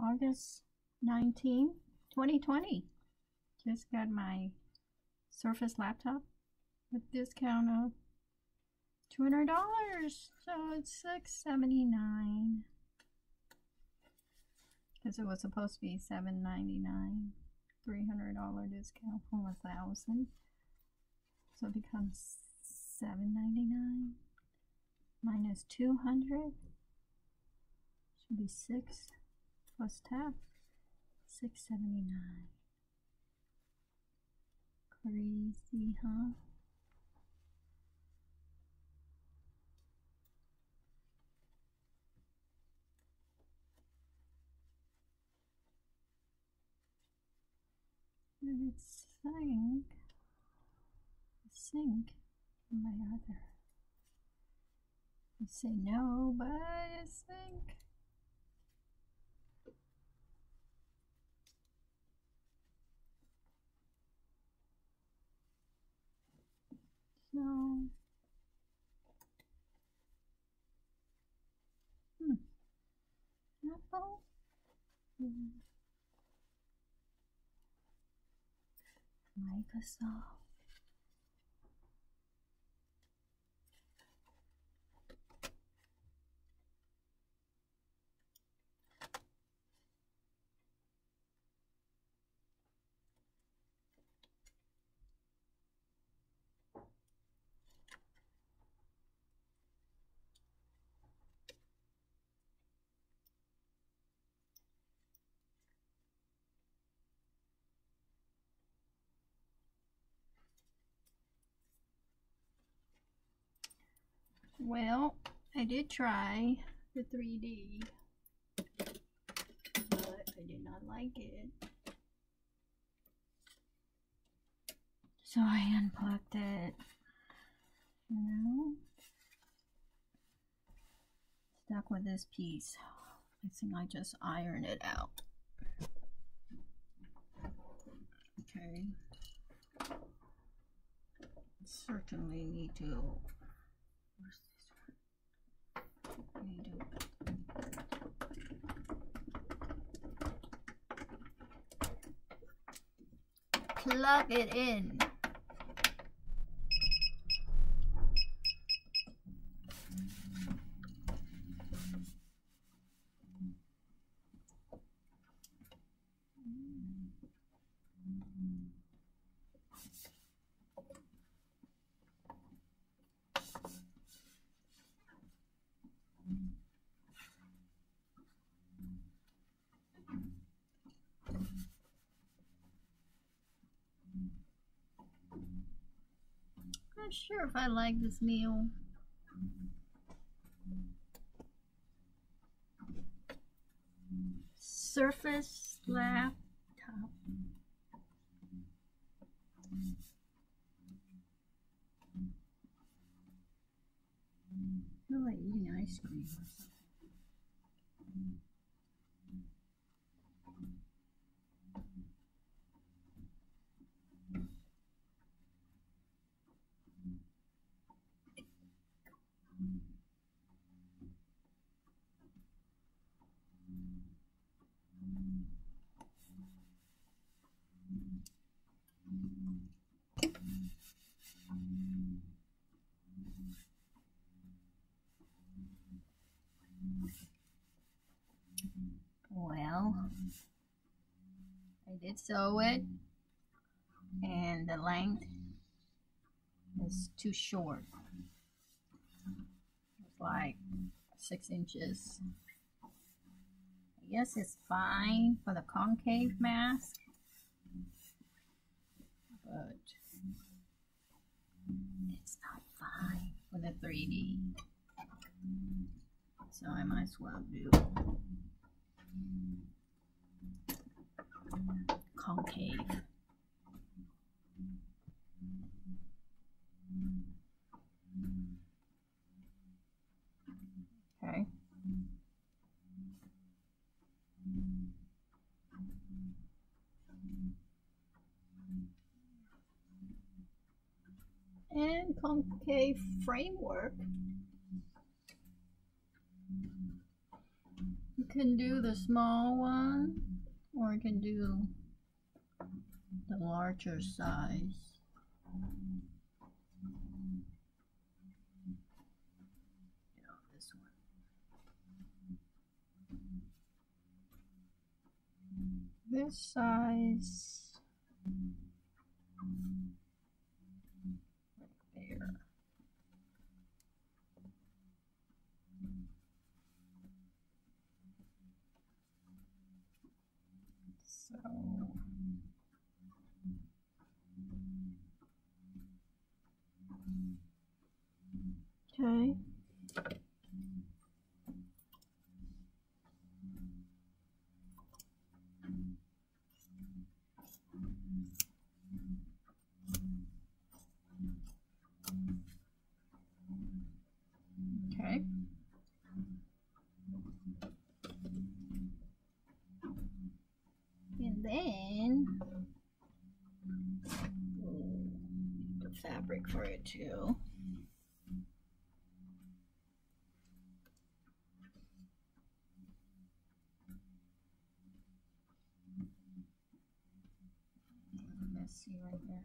August 19, 2020. Just got my Surface laptop with discount of $200. So it's $679. Because it was supposed to be $799. $300 discount from $1,000. So it becomes $799 minus $200. Should be 6 plus tax. $679. Crazy, huh? Did it sync my other? You say no, but it sync. So Apple. Microsoft. Well, I did try the 3D, but I did not like it. So I unplugged it. Stuck with this piece. I think I just ironed it out. Okay. Certainly need to. Where's this one? Plug it in. Not sure if I like this meal. Surface laptop. I feel like eating ice cream. Well, I did sew it, and the length is too short. It's like 6 inches. I guess it's fine for the concave mask, but it's not fine for the 3D. So I might as well do concave. Okay. And concave framework. You can do the small one, or you can do the larger size. This one. This size. Right there. So okay. Okay. And then the fabric for it too. Messy right there.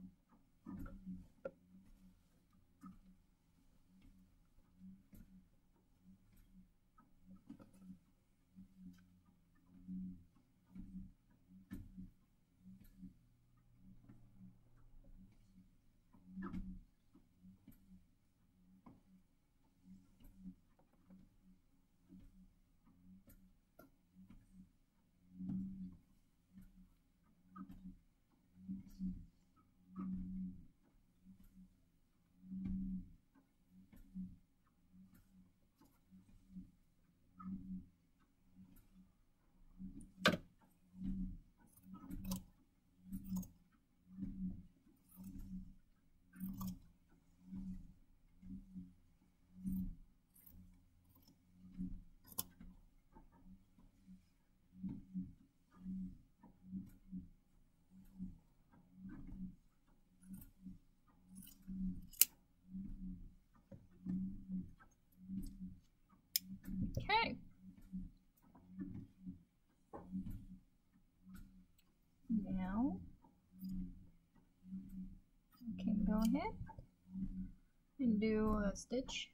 Okay. Now you can go ahead and do a stitch.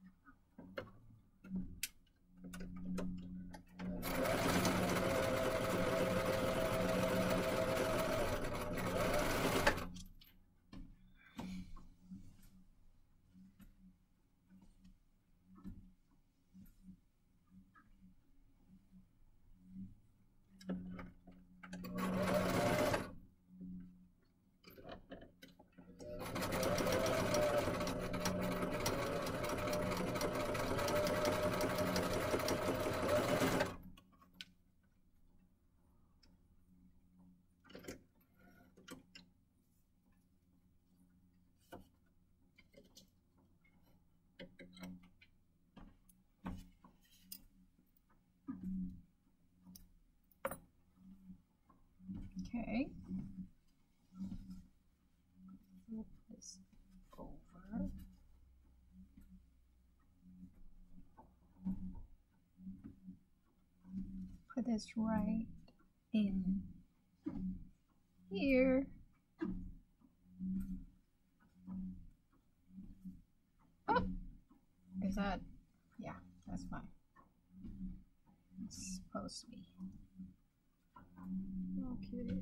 Okay. Flip this over. Put this right in here. Oh, is that? Yeah, that's fine. It's supposed to be. Okay.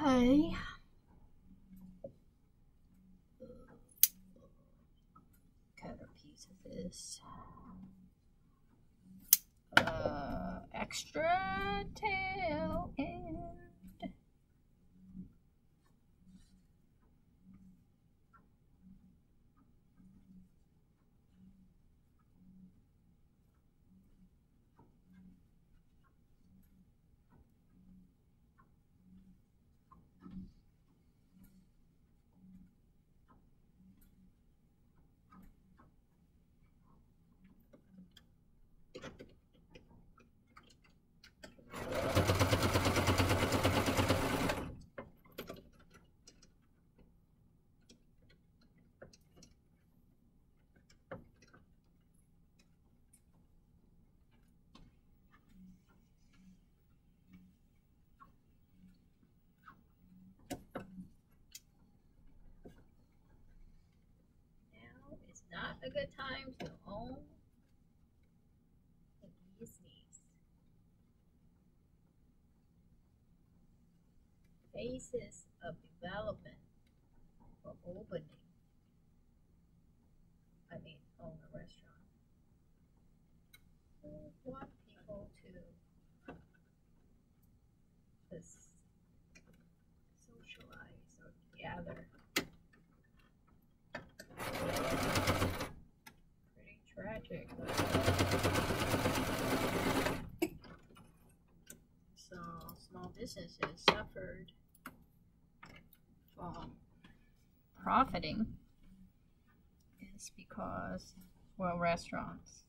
Okay. Cut a piece of this. Extra tail end. Not a good time to own the bee's knees. Phases of development for opening. Own a restaurant. We want people to just socialize or gather. Tragic. So small businesses suffered from profiting is because, well, restaurants.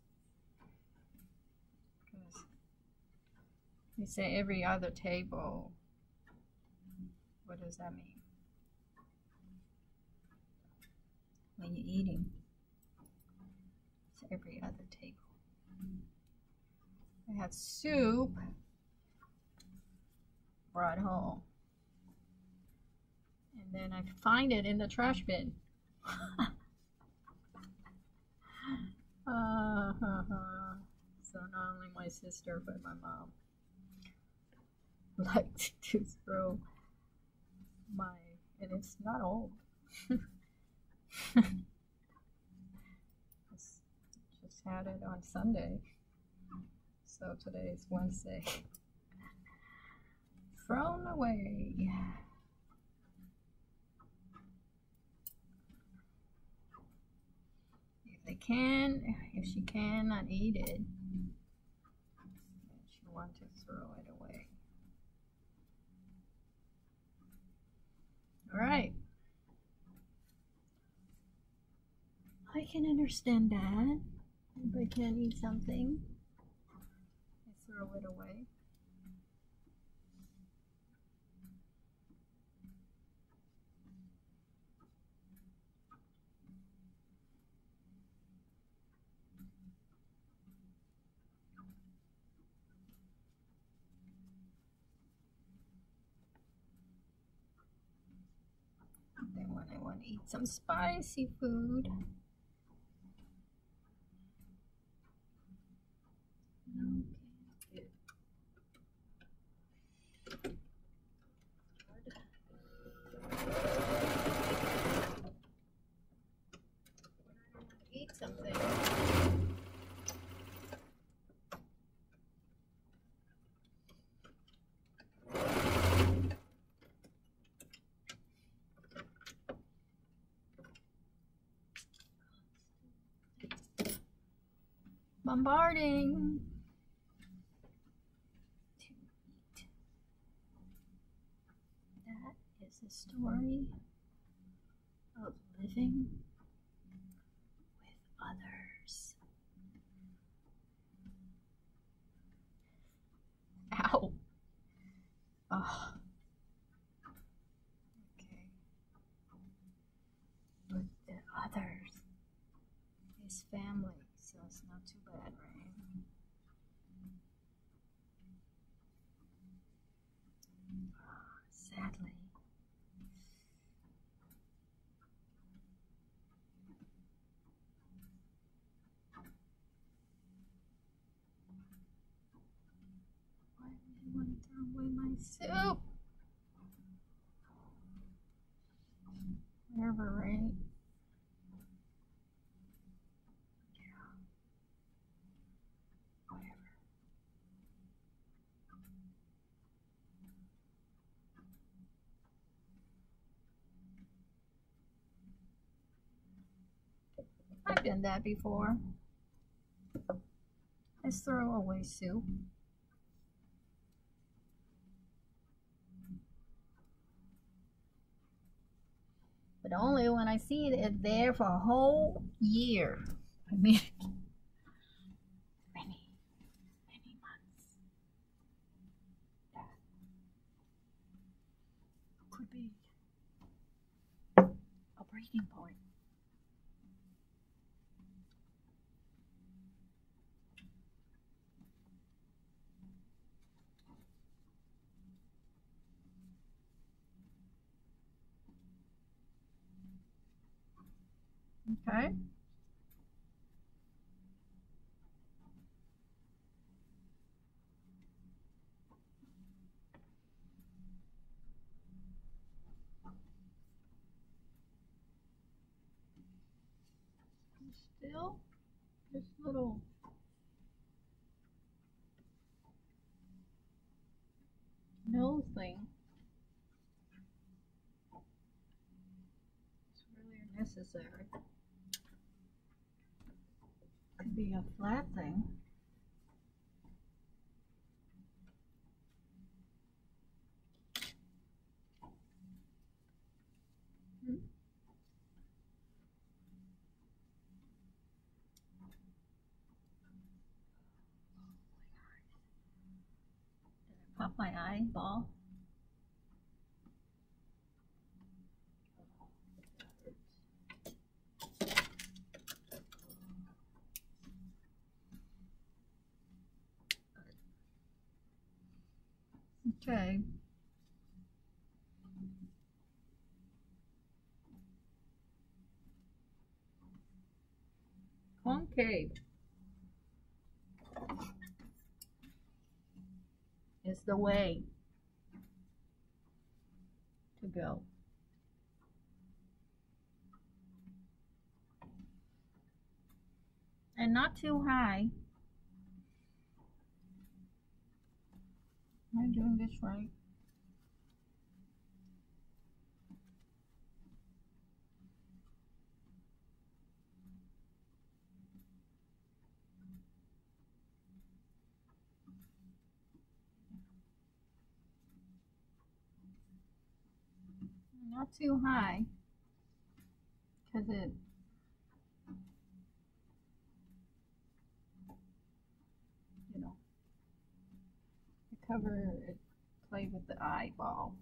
Because they say every other table. What does that mean? When you're eating. Every other table. I had soup brought home, and then I find it in the trash bin. So not only my sister but my mom liked to throw and it's not old. Had it on Sunday, so today is Wednesday. Thrown away. If she cannot eat it, she wants to throw it away. All right. I can understand that. If I can't eat something, I throw it away. Then when I want to eat some spicy food, eat something. Bombarding. That is a story of living with others. Ow. Oh. Okay. But the others is family, so it's not too bad, right? Sadly. Why did I want to throw away my soup? cover, right? I've done that before. It's throwaway soup. But only when I see it there for a whole year. I mean, many months. Could be a breaking point. Okay. Still, this little nose thing is really unnecessary. Could be a flat thing. Pop my eyeball. Okay. Concave is the way to go. And not too high. Am I doing this right? Not too high, because it cover it, play with the eyeball.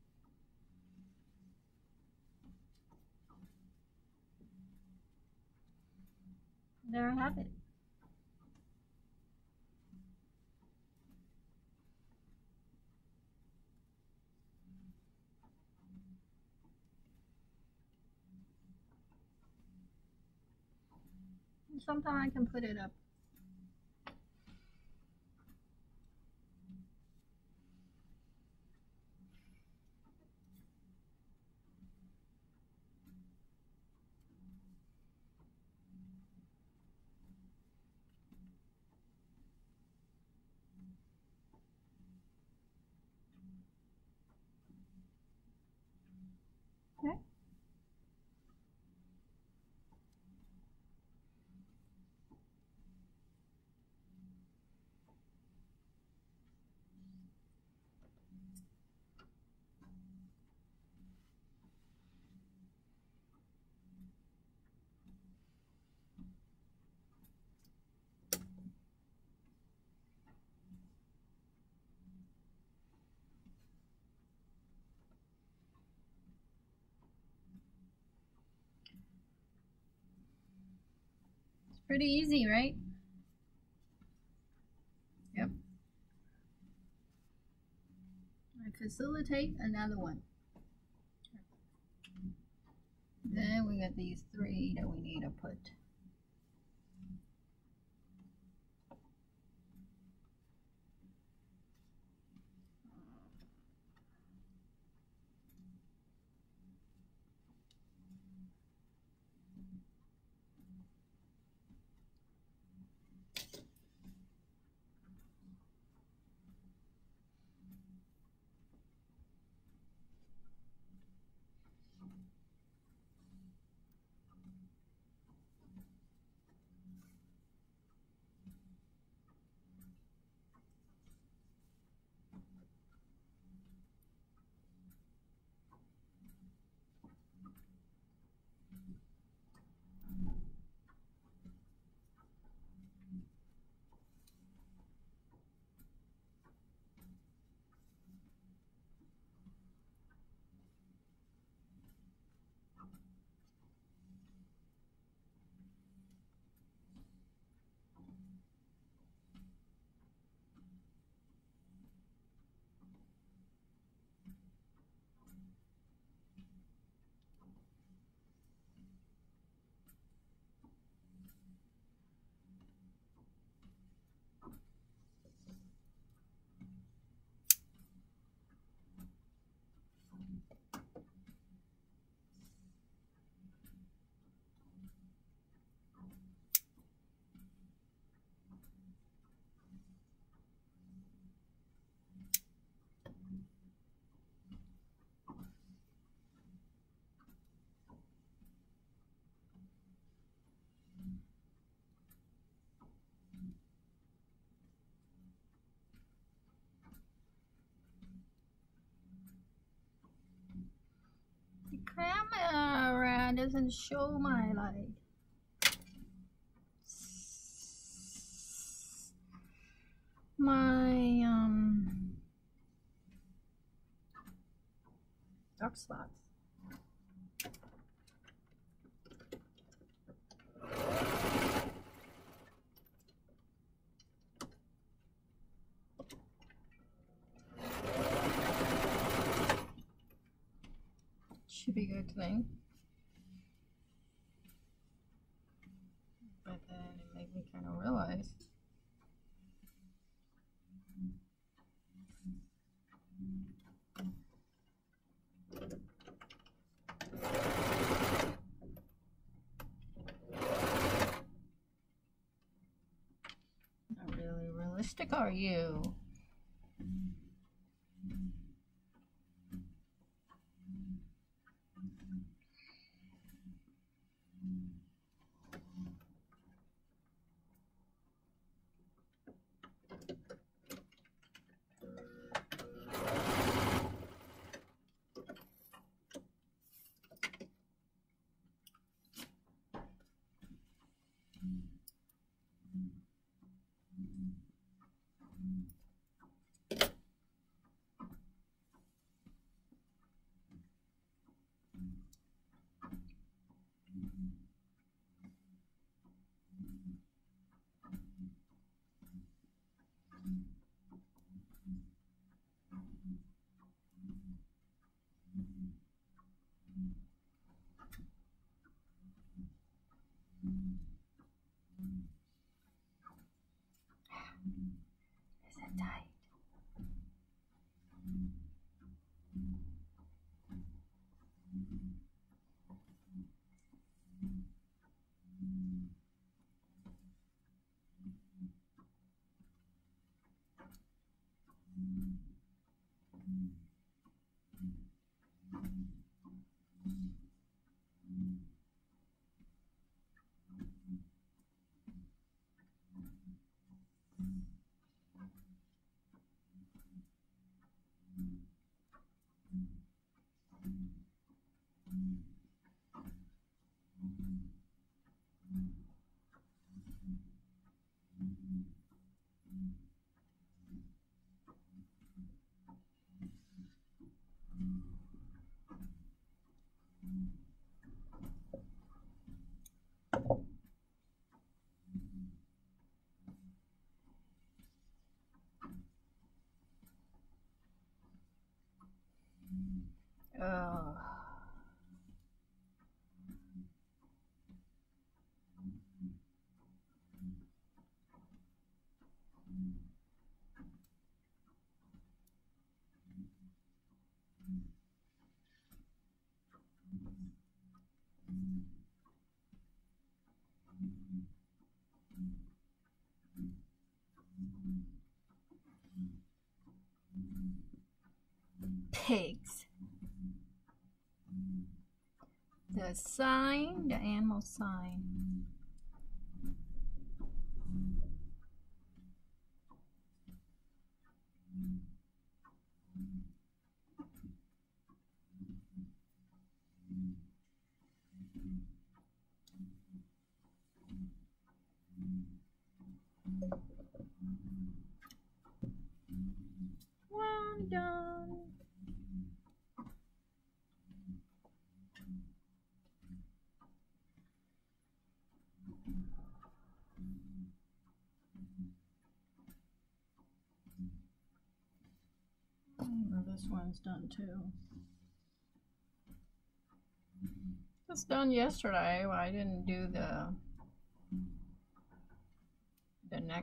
There I have it. Sometimes I can put it up. Okay. Pretty easy, right? Yep. I facilitate another one. Then we got these 3 that we need to put. Camera doesn't show my light. My dark spots. Should be a good thing. But then it made me kind of realize. Not really realistic, are you? Is it tight? Oh. Pigs. The sign, the animal sign. One done. This one's done too. It's done yesterday. Well, I didn't do the neck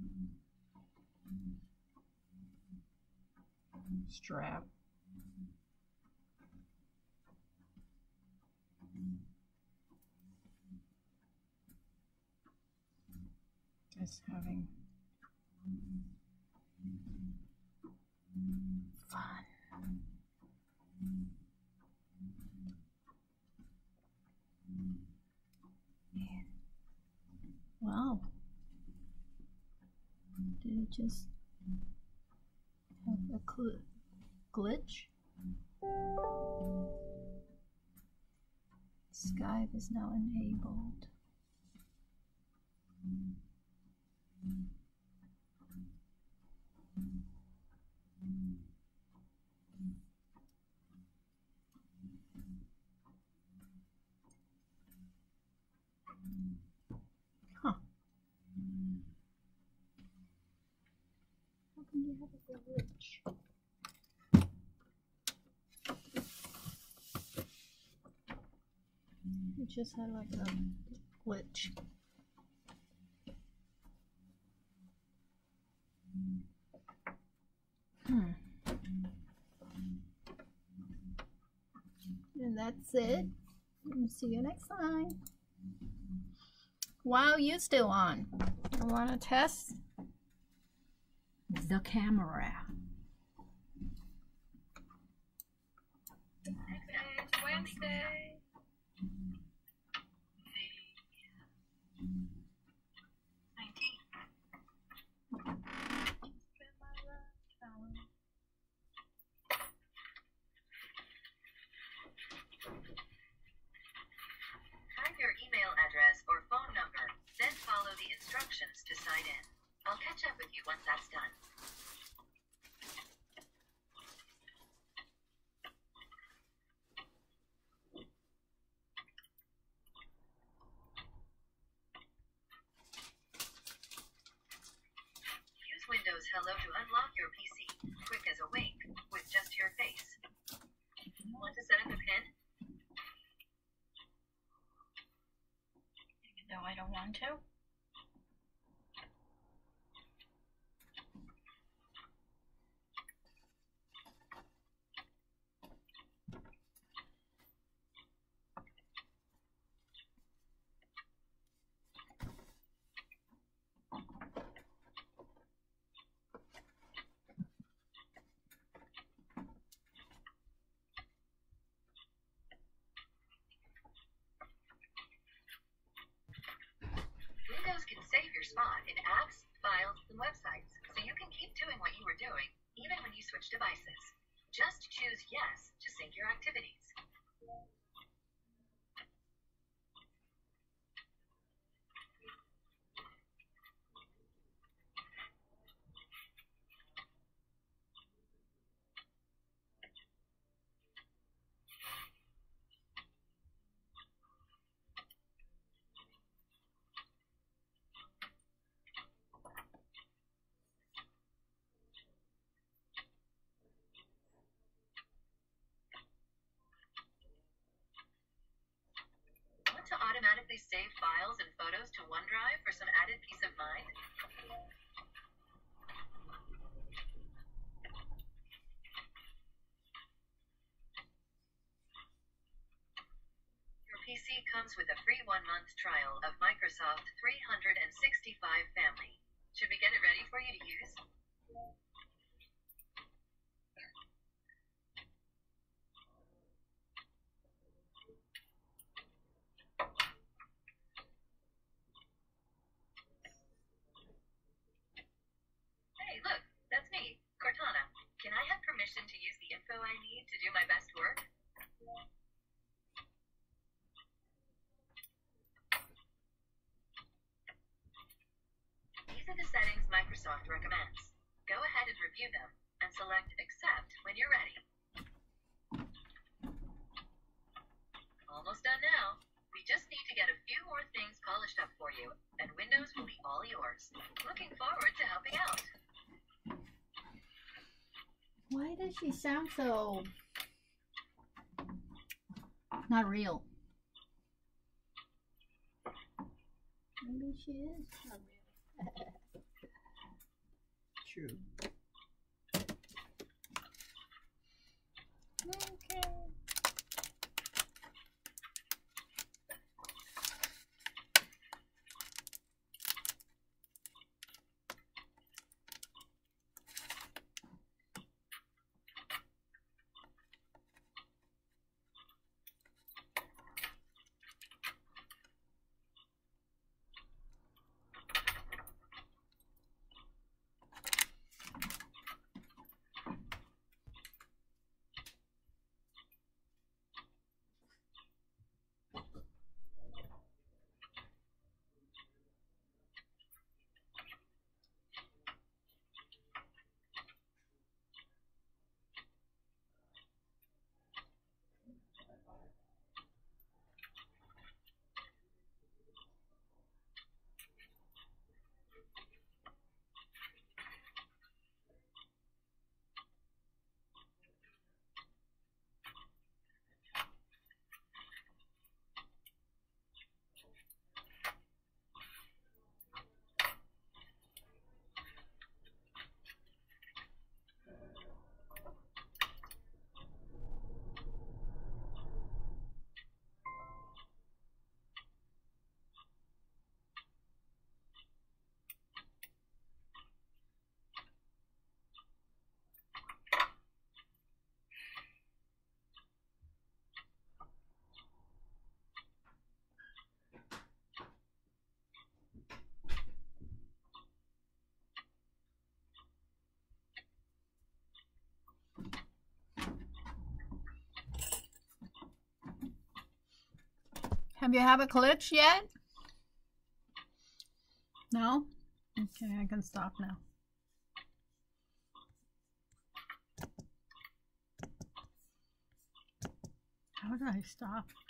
strap. Just having fun. Yeah. Wow. Did it just have a glitch? Skype is now enabled. Huh. How come you have a glitch? It just had like a glitch. And that's it. See you next time. Wow, you still on. I want to test the camera. Next day is Wednesday. Type your email address or phone number, then follow the instructions to sign in. I'll catch up with you once that's done. Use Windows Hello to unlock your PC, quick as a wink, with just your face. Want to set up a pin? Even though I don't want to. Windows can save your spot in apps, files, and websites, so you can keep doing what you were doing, even when you switch devices. Just choose Yes to sync your activities. Want to automatically save files and photos to OneDrive for some added peace of mind? Your PC comes with a free 1-month trial of Microsoft 365 Family. Should we get it ready for you to use? Hey, look, that's me, Cortana. Can I have permission to use the info I need to do my best work? These are the settings Microsoft recommends. Go ahead and review them, and select Accept when you're ready. Almost done now. We just need to get a few more things polished up for you, and Windows will be all yours. Looking forward to helping out. Why does she sound so not real? Maybe she is not real. True. Okay. Have you have a glitch yet? No? Okay, I can stop now. How do I stop?